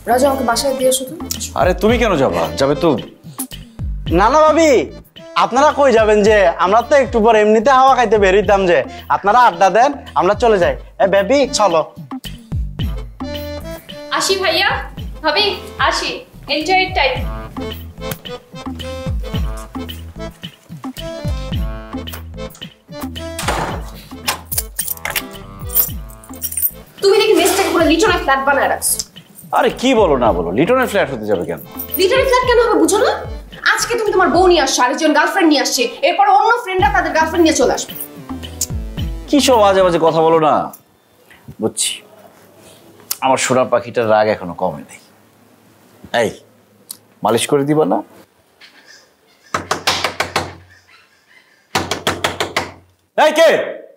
রাজা আমাকে বাসায় দিয়ে এসো তো। আরে তুমি কেন যাবা? যাবে তো। না না ভাবি, আপনারা কই যাবেন? যে আমরা তো একটু পর এমনিতে হাওয়া খাইতে বেরিয়েতাম, যে আপনারা আড্ডা দেন, আমরা চলে যাই। বেবি চলো। আসি ভাইয়া, ভাবি আসি, এনজয় টাইম। তুমি দেখি মেসটাকে পুরো লিটনের ফ্ল্যাট বানায় রাখছো। আরে কি বলো না বলো, লিটনের ফ্ল্যাট হতে যাবে কেন? লিটনের ফ্ল্যাট কেন হবে বুঝো না? আজকে তুমি তোমার বউ নিয়ে আসছো, আরেকজন গার্লফ্রেন্ড নিয়ে আসছে, এরপর অন্য ফ্রেন্ডরা তাদের গার্লফ্রেন্ড নিয়ে চলে আসবে। কি সব আজে বাজে কথা বলো না। বুঝছি, আমার সোনার পাখিটার রাগ এখনো কমে নেই। এই মালিশ করে দিবা না? এই কে?